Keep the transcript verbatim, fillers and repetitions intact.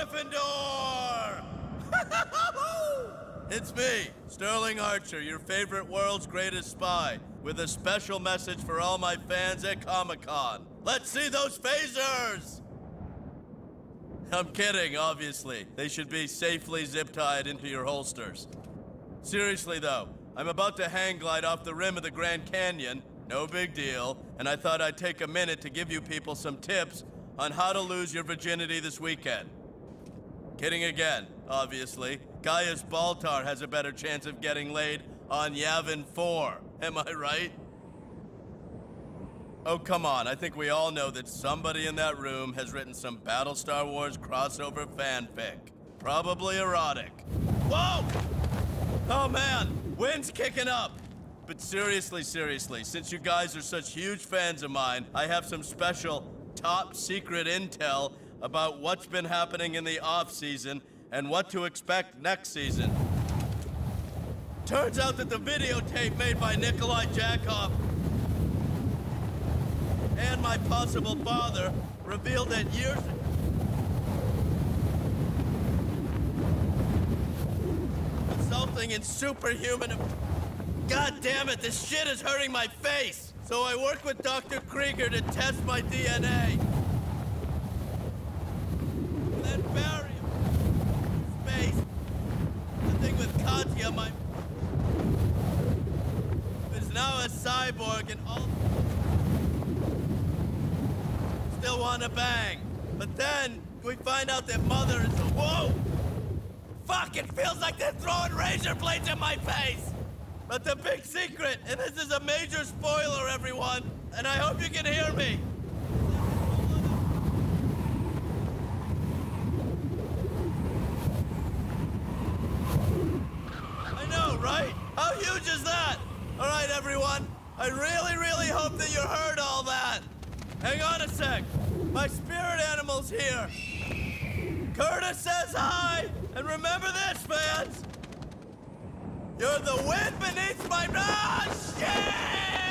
coffin door! It's me, Sterling Archer, your favorite world's greatest spy, with a special message for all my fans at Comic-Con. Let's see those phasers! I'm kidding, obviously. They should be safely zip-tied into your holsters. Seriously, though, I'm about to hang glide off the rim of the Grand Canyon, no big deal, and I thought I'd take a minute to give you people some tips on how to lose your virginity this weekend. Kidding again, obviously. Gaius Baltar has a better chance of getting laid on Yavin four. Am I right? Oh, come on. I think we all know that somebody in that room has written some Battlestar Wars crossover fanfic. Probably erotic. Whoa! Oh, man. Wind's kicking up. But seriously, seriously, since you guys are such huge fans of mine, I have some special top secret intel about what's been happening in the off-season and what to expect next season. Turns out that the videotape made by Nikolai Jakov and my possible father revealed that years ago. Something in superhuman. God damn it, this shit is hurting my face! So I worked with Doctor Krieger to test my D N A. Then bury him in space. The thing with Katya, my is now a cyborg and all still wanna bang. But then we find out that Mother is a whoa! Fuck, it feels like they're throwing razor blades in my face! But the big secret, and this is a major spoiler, everyone, and I hope you can hear me. I know, right? How huge is that? All right, everyone, I really, really hope that you heard all that. Hang on a sec. My spirit animal's here. Curtis says hi, and remember this, fans. You're the wind beneath my... Ah, shit!